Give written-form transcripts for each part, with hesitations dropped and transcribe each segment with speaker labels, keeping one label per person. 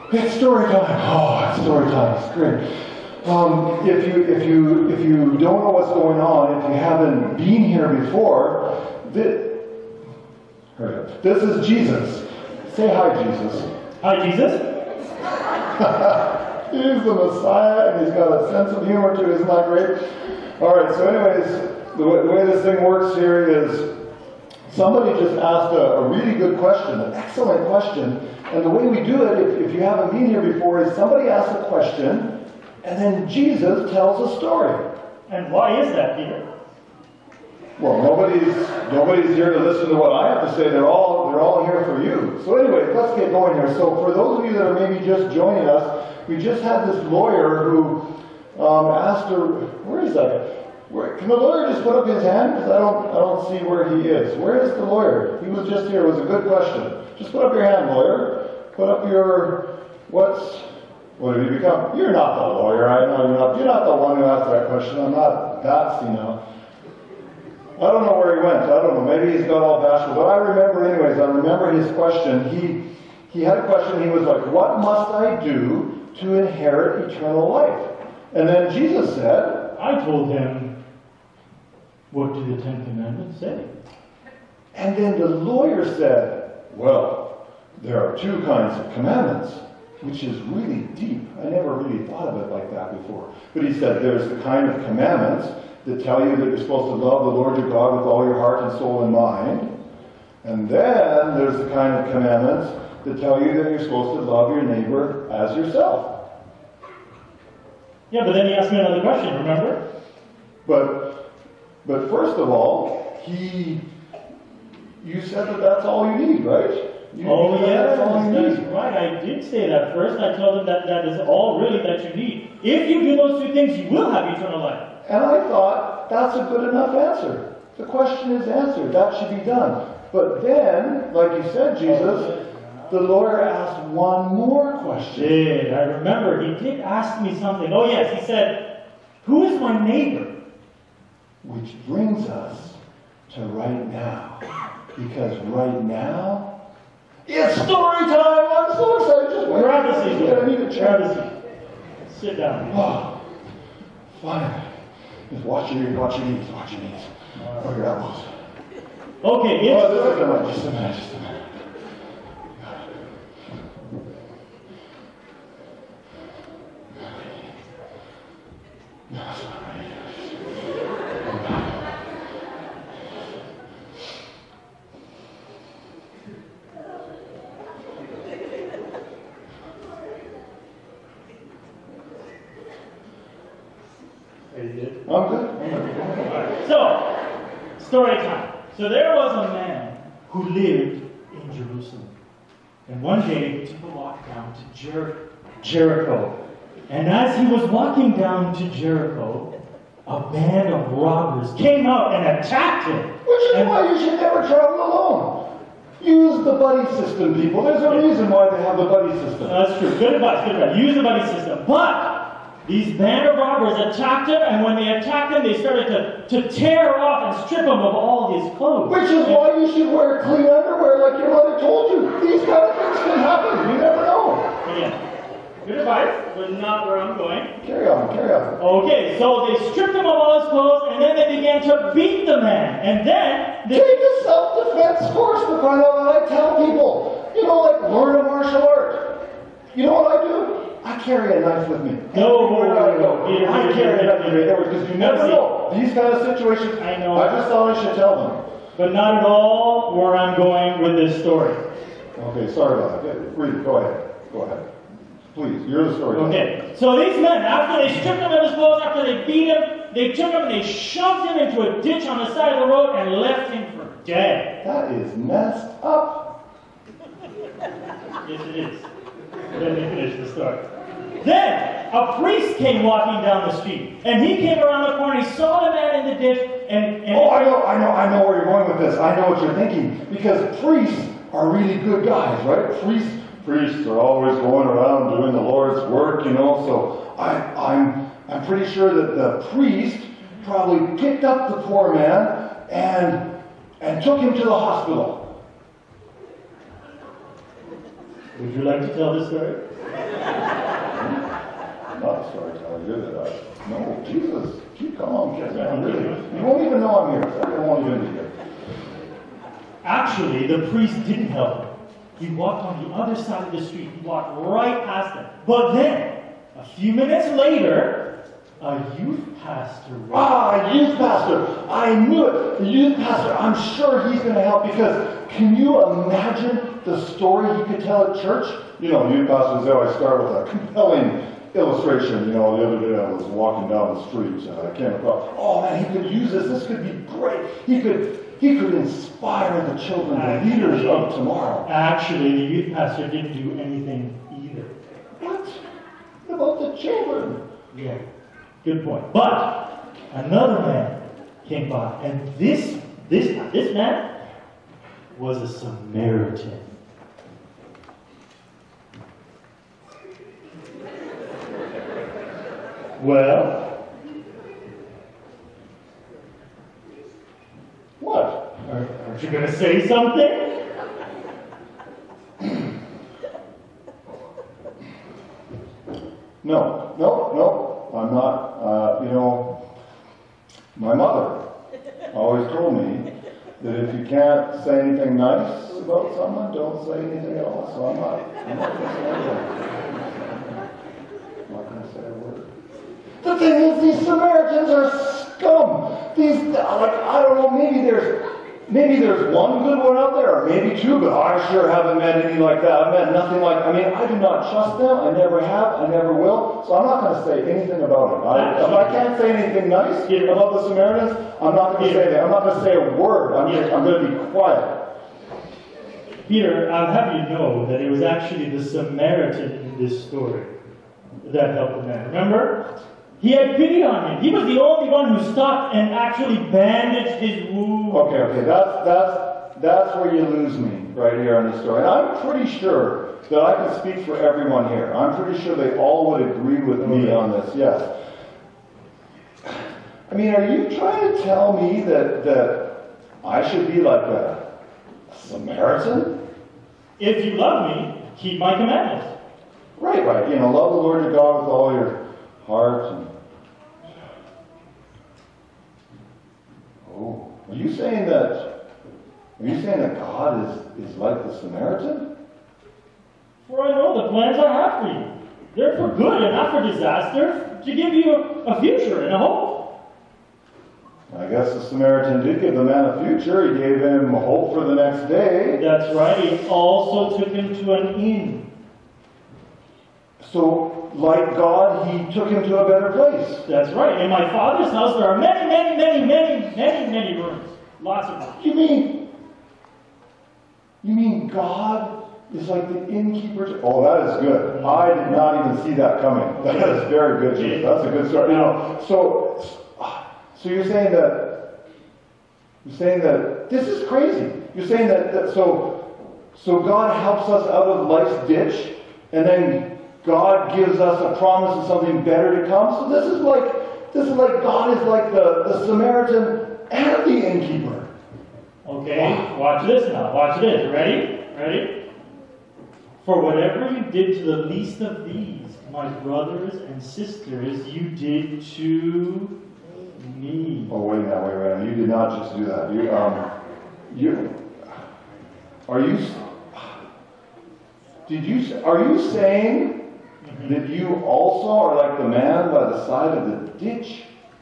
Speaker 1: It's story time. Oh, it's story time. It's great. If you don't know what's going on, if you haven't been here before, this is Jesus. Say hi, Jesus.
Speaker 2: Hi, Jesus.
Speaker 1: He's the Messiah, and he's got a sense of humor too. Isn't that great? All right. So, anyways, the way this thing works here is somebody just asked a really good question, an excellent question. And the way we do it, if you haven't been here before, is somebody asks a question, and then Jesus tells a story.
Speaker 2: And why is that, Peter?
Speaker 1: Well, nobody's here to listen to what I have to say. They're all here for you. So anyway, let's get going here. So for those of you that are maybe just joining us, we just had this lawyer who asked her, where is that? Can the lawyer just put up his hand? Because I don't see where he is. Where is the lawyer? He was just here. It was a good question. Just put up your hand, lawyer. Put up your, what have you become? You're not the lawyer. I know you're not. You're not the one who asked that question. I'm not that senile. I don't know where he went. I don't know. Maybe he's got all bashful. But I remember anyways. I remember his question. He had a question. He was like, what must I do to inherit eternal life? And then Jesus said,
Speaker 2: I told him, what do the Ten Commandments say?
Speaker 1: And then the lawyer said, well, there are two kinds of commandments, which is really deep. I never really thought of it like that before. But he said there's the kind of commandments that tell you that you're supposed to love the Lord your God with all your heart and soul and mind. And then there's the kind of commandments that tell you that you're supposed to love your neighbor as yourself.
Speaker 2: Yeah, but then he asked me another question, remember?
Speaker 1: But first of all, you said that that's all you need, right?
Speaker 2: That's right. I did say that first. I told him that is all really that you need. If you do those two things, you will have eternal life.
Speaker 1: And I thought, that's a good enough answer. The question is answered. That should be done. But then, like you said, Jesus, the lawyer asked one more question.
Speaker 2: I remember. He did ask me something. Oh, yes. He said, who is my neighbor?
Speaker 1: Which brings us to right now. Because right now, it's story time! I'm so excited. Just wait.
Speaker 2: Grab a seat.
Speaker 1: I need a chair.
Speaker 2: Grab a seat. Sit down.
Speaker 1: Oh, fine. Just watch your knees. Watch your knees. Oh, your elbows.
Speaker 2: Okay.
Speaker 1: Just a minute. I'm good.
Speaker 2: So, story time. So there was a man who lived in Jerusalem. And one day he took a walk down to Jericho. And as he was walking down to Jericho, a band of robbers came out and attacked him.
Speaker 1: Which is why you should never travel alone. Use the buddy system, people. There's a reason why they have the buddy system.
Speaker 2: That's true. Good advice. Use the buddy system. But these band of robbers attacked him, and when they attacked him, they started to tear off and strip him of all his clothes.
Speaker 1: Which is why you should wear clean underwear like your mother told you. These kind of things can happen. You never know.
Speaker 2: Yeah. Good advice, but not where I'm going.
Speaker 1: Carry on.
Speaker 2: Okay, so they stripped him of all his clothes, and then they began to beat the man. And then
Speaker 1: take a self-defense course for crying out loud. I tell people, like learn a martial art. You know what I do? I carry a knife with me.
Speaker 2: No,
Speaker 1: I carry a knife with me because you never know. These kind of situations,
Speaker 2: I know.
Speaker 1: I just thought I should tell them.
Speaker 2: But not at all where I'm going with this story.
Speaker 1: Okay, sorry about that. Read, go ahead. Please, you're the story.
Speaker 2: Okay, so these men, after they stripped him of his clothes, after they beat him, they took him and they shoved him into a ditch on the side of the road and left him for dead.
Speaker 1: That is messed up.
Speaker 2: Yes, it is. Let me finish the story. Then a priest came walking down the street, and he came around the corner. He saw the man in the ditch, and
Speaker 1: I know where you're going with this. I know what you're thinking, because priests are really good guys, right? Priests are always going around doing the Lord's work, So I'm pretty sure that the priest probably picked up the poor man and took him to the hospital.
Speaker 2: Would you like to tell this story?
Speaker 1: I'm not a storyteller, you're the guy. No, Jesus, keep calm, kids. Really. You won't even know I'm here. I won't even be here.
Speaker 2: Actually, the priest didn't help him. He walked on the other side of the street. He walked right past them. But then, a few minutes later, a youth pastor.
Speaker 1: Ah, youth pastor. I knew it. The youth pastor, I'm sure he's going to help because can you imagine the story he could tell at church? You know, youth pastors, they always start with a compelling illustration. You know, the other day I was walking down the street and I came across, oh man, he could use this. This could be great. He could inspire the children, the leaders of tomorrow.
Speaker 2: Actually, the youth pastor didn't do anything either.
Speaker 1: What? What about the children?
Speaker 2: Yeah, good point. But another man came by, and this man was a Samaritan. Well,
Speaker 1: What?
Speaker 2: aren't you going to say something?
Speaker 1: No, I'm not. My mother always told me that if you can't say anything nice about someone, don't say anything at all. So I'm not going to say anything. I'm not going to say a word. The thing is, these Samaritans are scum. I don't know, maybe there's one good one out there, or maybe two, but I sure haven't met any like that. I've met nothing like, I do not trust them. I never have, I never will. So I'm not going to say anything about it. If I can't say anything nice about the Samaritans, I'm not going to say that. I'm not going to say a word. I'm going to be quiet.
Speaker 2: Peter, I'll have you know that it was actually the Samaritan in this story that helped the man. Remember? He had pity on him. He was the only one who stopped and actually bandaged his wound.
Speaker 1: Okay, that's where you lose me right here in the story. And I'm pretty sure that I can speak for everyone here. I'm pretty sure they all would agree with me on this, yes. I mean, are you trying to tell me that I should be like a Samaritan?
Speaker 2: If you love me, keep my commandments.
Speaker 1: Right. Love the Lord your God with all your heart. Are you saying that God is like the Samaritan?
Speaker 2: For I know the plans I have for you. They're for good and not for disaster, to give you a future and a hope.
Speaker 1: I guess the Samaritan did give the man a future. He gave him hope for the next day.
Speaker 2: That's right. He also took him to an inn.
Speaker 1: So, like God, he took him to a better place.
Speaker 2: That's right. In my Father's house, there are many rooms. Lots of rooms.
Speaker 1: You mean God is like the innkeeper? Oh, that is good. I did not even see that coming. That is very good, Jesus. That's a good story. So you're saying that this is crazy. You're saying that so God helps us out of life's ditch, and then God gives us a promise of something better to come. So this is like God is like the Samaritan and the innkeeper.
Speaker 2: Okay, watch this now. Watch this. Ready? For whatever you did to the least of these, my brothers and sisters, you did to me.
Speaker 1: Oh, wait a minute. You did not just do that. Are you saying that you also are like the man by the side of the ditch?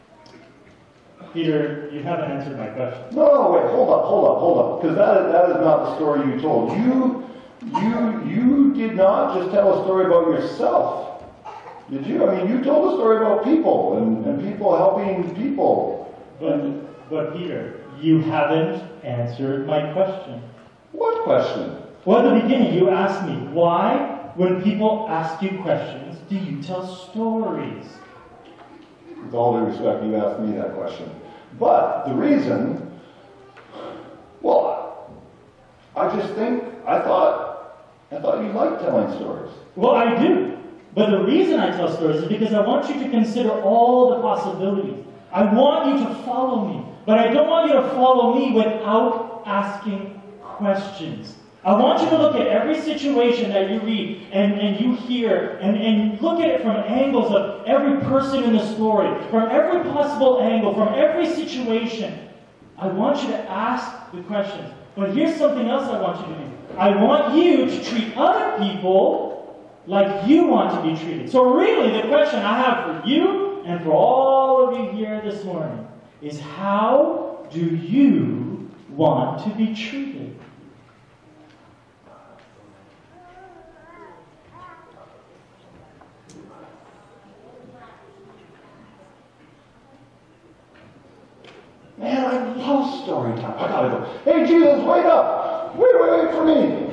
Speaker 2: Peter, you haven't answered my question.
Speaker 1: No, wait, hold up. Because that is not the story you told. You did not just tell a story about yourself. Did you? I mean, you told a story about people and people helping people.
Speaker 2: But Peter, you haven't answered my question.
Speaker 1: What question?
Speaker 2: Well, at the beginning, you asked me, why, when people ask you questions, do you tell stories?
Speaker 1: With all due respect, you asked me that question. But the reason, I thought you liked telling stories.
Speaker 2: Well, I do. But the reason I tell stories is because I want you to consider all the possibilities. I want you to follow me. But I don't want you to follow me without asking questions. I want you to look at every situation that you read and you hear and look at it from angles of every person in the story, from every possible angle, from every situation. I want you to ask the questions. But here's something else I want you to do. I want you to treat other people like you want to be treated. So really, the question I have for you and for all of you here this morning is, how do you want to be treated?
Speaker 1: Man, I love story time. I gotta go. Hey, Jesus, wait up! Wait for me!